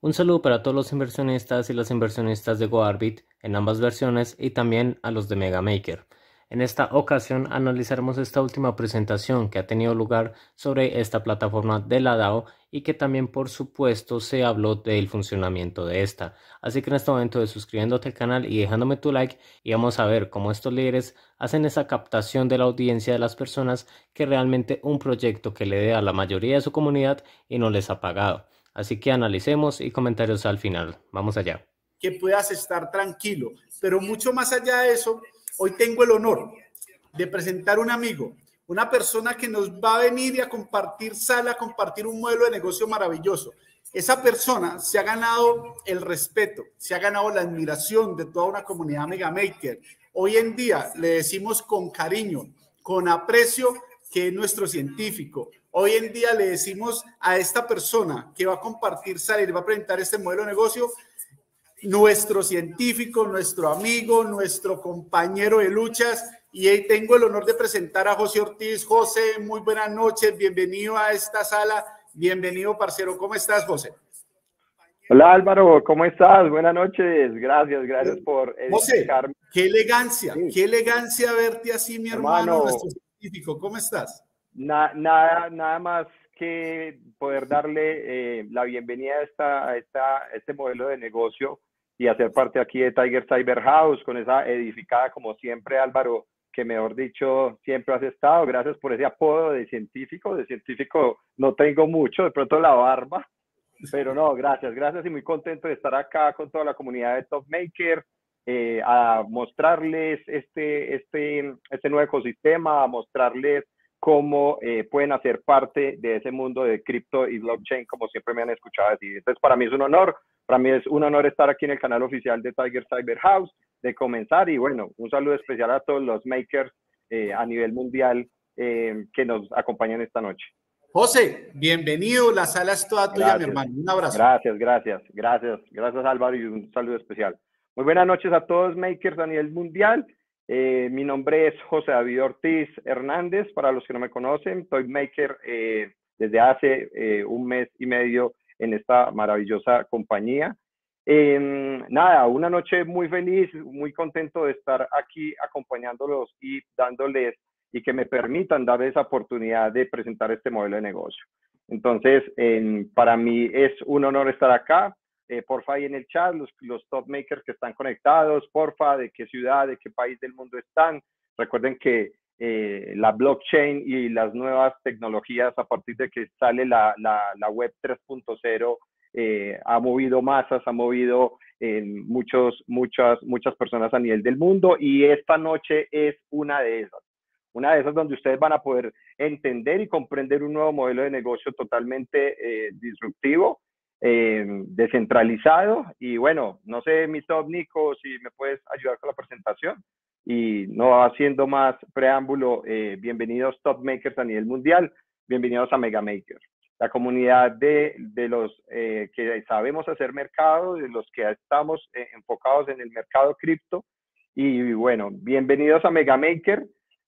Un saludo para todos los inversionistas y las inversionistas de GoArbit en ambas versiones y también a los de MegaMaker. En esta ocasión analizaremos esta última presentación que ha tenido lugar sobre esta plataforma de la DAO y que también por supuesto se habló del funcionamiento de esta. Así que en este momento de suscribiéndote al canal y dejándome tu like y vamos a ver cómo estos líderes hacen esa captación de la audiencia de las personas que realmente un proyecto que le dé a la mayoría de su comunidad y no les ha pagado. Así que analicemos y comentarios al final. Vamos allá. Que puedas estar tranquilo. Pero mucho más allá de eso, hoy tengo el honor de presentar un amigo, una persona que nos va a venir y a compartir sala, a compartir un modelo de negocio maravilloso. Esa persona se ha ganado el respeto, se ha ganado la admiración de toda una comunidad MegaMaker. Hoy en día le decimos con cariño, con aprecio, que es nuestro científico. Hoy en día le decimos a esta persona que va a compartir sala y va a presentar este modelo de negocio, nuestro científico, nuestro amigo, nuestro compañero de luchas. Y ahí tengo el honor de presentar a José Ortiz. José, muy buenas noches, bienvenido a esta sala, bienvenido, parcero. ¿Cómo estás, José? Hola Álvaro, ¿cómo estás? Buenas noches, gracias por José, edificarme. qué Sí, elegancia verte así, mi hermano, hermano, nuestro científico. ¿Cómo estás? nada más que poder darle la bienvenida a este modelo de negocio y hacer parte aquí de Tiger Cyber House con esa edificada como siempre, Álvaro, que mejor dicho, siempre has estado. Gracias por ese apodo de científico no tengo mucho, de pronto la barba. Pero no, gracias y muy contento de estar acá con toda la comunidad de TopMaker, a mostrarles este nuevo ecosistema, a mostrarles cómo pueden hacer parte de ese mundo de cripto y blockchain, como siempre me han escuchado decir. Entonces, para mí es un honor estar aquí en el canal oficial de Tiger Cyber House, de comenzar, y bueno, un saludo especial a todos los makers a nivel mundial que nos acompañan esta noche. José, bienvenido, la sala es toda tuya, mi Gracias, hermano. Un abrazo. gracias Álvaro y un saludo especial. Muy buenas noches a todos makers a nivel mundial. Mi nombre es José David Ortiz Hernández, para los que no me conocen, soy maker desde hace un mes y medio en esta maravillosa compañía. Nada, una noche muy feliz, muy contento de estar aquí acompañándolos y dándoles y que me permitan dar esa oportunidad de presentar este modelo de negocio. Entonces, para mí es un honor estar acá. Porfa, ahí en el chat, los top makers que están conectados, porfa, de qué ciudad, de qué país del mundo están. Recuerden que la blockchain y las nuevas tecnologías, a partir de que sale la web 3.0, ha movido masas, ha movido muchas personas a nivel del mundo, y esta noche es una de esas donde ustedes van a poder entender y comprender un nuevo modelo de negocio totalmente disruptivo, descentralizado. Y bueno, no sé, mi top Nico, si me puedes ayudar con la presentación. Y no haciendo más preámbulo, bienvenidos top makers a nivel mundial, bienvenidos a MegaMaker, la comunidad de los que sabemos hacer mercado, de los que estamos enfocados en el mercado cripto. Y bueno, bienvenidos a MegaMaker,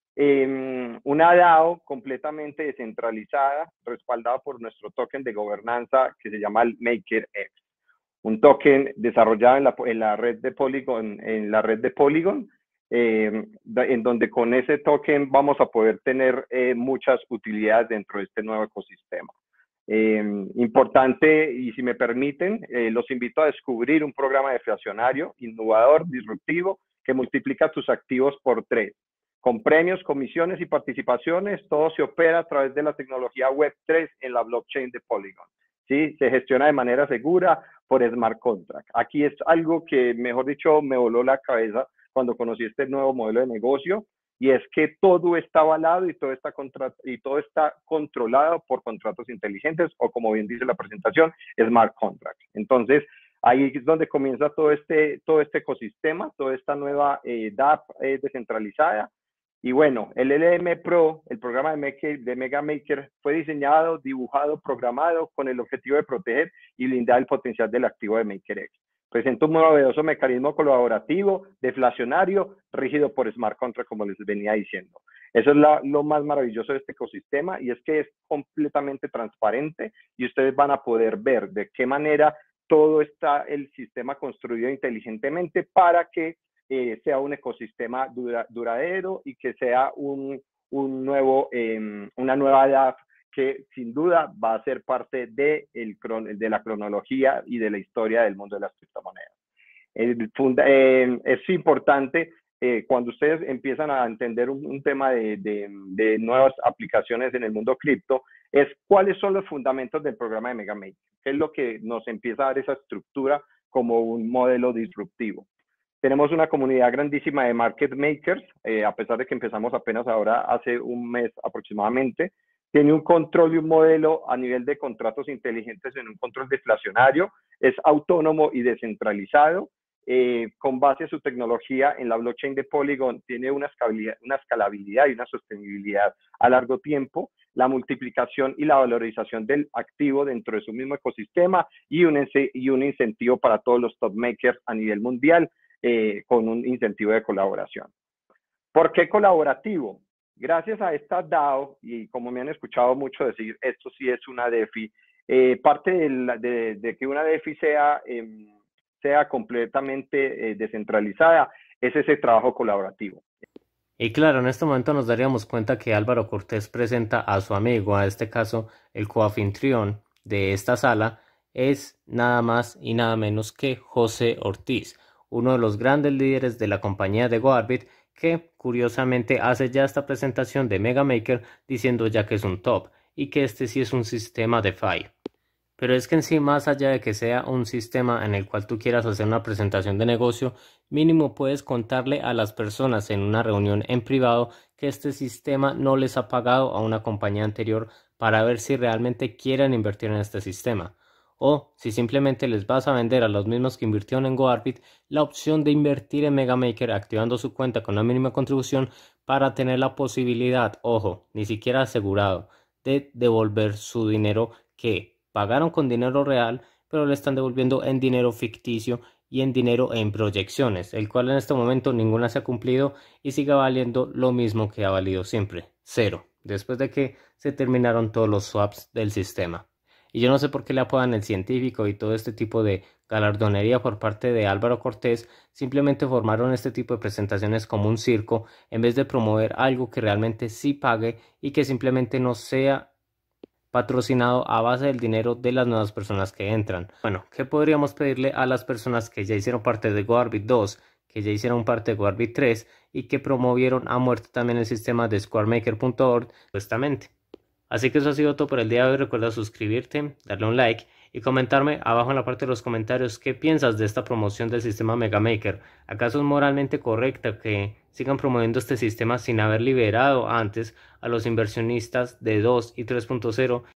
una DAO completamente descentralizada, respaldada por nuestro token de gobernanza que se llama el MakerX, un token desarrollado en la red de Polygon, en donde con ese token vamos a poder tener muchas utilidades dentro de este nuevo ecosistema. Importante, y si me permiten, los invito a descubrir un programa deflacionario, innovador, disruptivo, que multiplica tus activos por 3. Con premios, comisiones y participaciones, todo se opera a través de la tecnología Web3 en la blockchain de Polygon. ¿Sí? Se gestiona de manera segura por smart contract. Aquí es algo que, mejor dicho, me voló la cabeza cuando conocí este nuevo modelo de negocio, y es que todo está avalado y todo está controlado por contratos inteligentes, o como bien dice la presentación, smart contracts. Entonces, ahí es donde comienza todo este ecosistema, toda esta nueva DApp descentralizada. Y bueno, el LM Pro, el programa de MegaMaker, fue diseñado, dibujado, programado con el objetivo de proteger y blindar el potencial del activo de MakerX. Presenta un novedoso mecanismo colaborativo, deflacionario, rígido por smart contract, como les venía diciendo. Eso es lo más maravilloso de este ecosistema, y es que es completamente transparente y ustedes van a poder ver de qué manera todo está el sistema construido inteligentemente para que sea un ecosistema duradero y que sea una nueva DAF que sin duda va a ser parte de la cronología y de la historia del mundo de las criptomonedas. Es importante cuando ustedes empiezan a entender un tema de nuevas aplicaciones en el mundo cripto, es cuáles son los fundamentos del programa de MegaMaker, qué es lo que nos empieza a dar esa estructura como un modelo disruptivo. Tenemos una comunidad grandísima de market makers, a pesar de que empezamos apenas ahora hace un mes aproximadamente. Tiene un control y un modelo a nivel de contratos inteligentes en un control deflacionario, es autónomo y descentralizado, con base a su tecnología en la blockchain de Polygon, tiene una escalabilidad y una sostenibilidad a largo tiempo, la multiplicación y la valorización del activo dentro de su mismo ecosistema y un incentivo para todos los top makers a nivel mundial, con un incentivo de colaboración. ¿Por qué colaborativo? Gracias a esta DAO, y como me han escuchado mucho decir, esto sí es una DeFi, parte de que una DeFi sea completamente descentralizada, es ese trabajo colaborativo. Y claro, en este momento nos daríamos cuenta que Álvaro Cortés presenta a su amigo, a este caso el coanfitrión de esta sala, es nada más y nada menos que José Ortiz, uno de los grandes líderes de la compañía de GoArbit, que curiosamente hace ya esta presentación de MegaMaker diciendo ya que es un top y que este sí es un sistema DeFi. Pero es que en sí, más allá de que sea un sistema en el cual tú quieras hacer una presentación de negocio, mínimo puedes contarle a las personas en una reunión en privado que este sistema no les ha pagado a una compañía anterior para ver si realmente quieren invertir en este sistema. O si simplemente les vas a vender a los mismos que invirtieron en GoArbit la opción de invertir en MegaMaker activando su cuenta con una mínima contribución para tener la posibilidad, ojo, ni siquiera asegurado, de devolver su dinero que pagaron con dinero real, pero le están devolviendo en dinero ficticio y en dinero en proyecciones, el cual en este momento ninguna se ha cumplido y sigue valiendo lo mismo que ha valido siempre, 0, después de que se terminaron todos los swaps del sistema. Y yo no sé por qué le apodan el científico y todo este tipo de galardonería por parte de Álvaro Cortés, simplemente formaron este tipo de presentaciones como un circo en vez de promover algo que realmente sí pague y que simplemente no sea patrocinado a base del dinero de las nuevas personas que entran. Bueno, ¿qué podríamos pedirle a las personas que ya hicieron parte de GoArbit 2, que ya hicieron parte de GoArbit 3 y que promovieron a muerte también el sistema de squaremaker.org supuestamente? Así que eso ha sido todo por el día de hoy. Recuerda suscribirte, darle un like y comentarme abajo en la parte de los comentarios qué piensas de esta promoción del sistema MegaMaker. ¿Acaso es moralmente correcto que sigan promoviendo este sistema sin haber liberado antes a los inversionistas de 2 y 3.0